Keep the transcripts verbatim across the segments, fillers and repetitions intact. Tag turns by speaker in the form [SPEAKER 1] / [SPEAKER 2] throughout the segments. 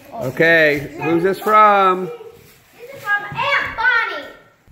[SPEAKER 1] Okay, who's this from?
[SPEAKER 2] This is from Aunt Bonnie.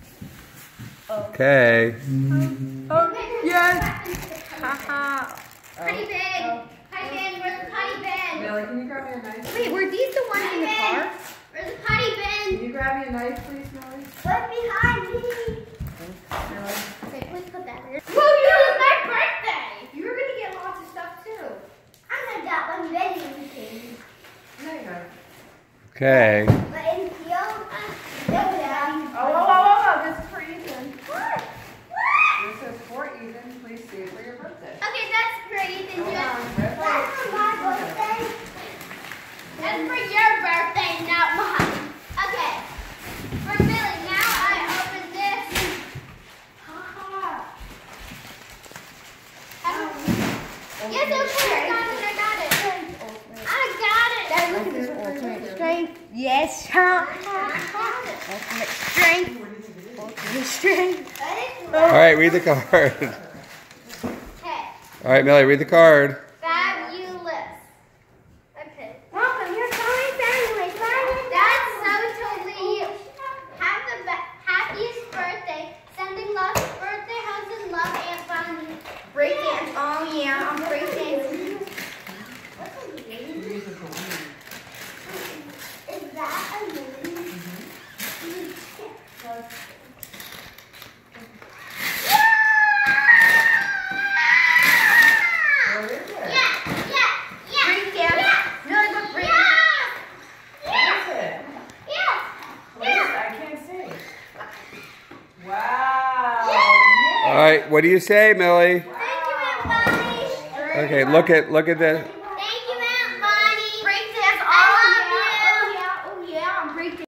[SPEAKER 1] Okay.
[SPEAKER 3] Oh, yes.
[SPEAKER 2] Haha. Honey Ben. Honey Ben, where's the Honey Ben?
[SPEAKER 3] Millie, can you grab me a knife?
[SPEAKER 2] Wait, were these the ones in the car? Where's the Honey Ben?
[SPEAKER 3] Can you grab me a knife, please, Millie?
[SPEAKER 2] Put behind me.
[SPEAKER 3] Millie?
[SPEAKER 2] Okay, please put that there. Well, it was my birthday. You were gonna get lots of stuff too. I'm gonna get one ready thing.
[SPEAKER 3] No, you don't.
[SPEAKER 1] Okay.
[SPEAKER 2] But in the old,
[SPEAKER 3] Oh, whoa, whoa, whoa, whoa. This is for Ethan.
[SPEAKER 2] What? What?
[SPEAKER 3] This is for Ethan. Please see it for your birthday.
[SPEAKER 2] Okay, that's for Ethan.
[SPEAKER 3] Hold
[SPEAKER 2] Just-
[SPEAKER 3] on. That's
[SPEAKER 2] That's for my birthday. That's for your birthday, not mine. Okay. For Millie, now I open this. Haha. Yes, okay, I got it, I got it. I got it.
[SPEAKER 4] Dad, look at this ultimate strength. Yes, huh? Ultimate strength. Ultimate strength.
[SPEAKER 1] All right, read the card.
[SPEAKER 2] Okay.
[SPEAKER 1] All right, Millie, read the card.
[SPEAKER 2] Fabulous. Okay.
[SPEAKER 4] Welcome, you're coming family.
[SPEAKER 2] That's so totally. Have the be- happiest birthday. Sending love, birthday hugs and love, Aunt Bonnie.
[SPEAKER 4] Break dance. Oh, yeah, I'm break dancing.
[SPEAKER 2] Is that a balloon?
[SPEAKER 3] What is it?
[SPEAKER 2] Yeah, yeah, yeah.
[SPEAKER 4] Break dance.
[SPEAKER 2] Yeah.
[SPEAKER 4] Really good break.
[SPEAKER 2] Yeah.
[SPEAKER 3] What is it?
[SPEAKER 2] Yeah.
[SPEAKER 3] What is it? I can't see. Wow.
[SPEAKER 1] All right, what do you say, Millie?
[SPEAKER 2] Thank you, Aunt Bonnie.
[SPEAKER 1] Okay, look at look at the.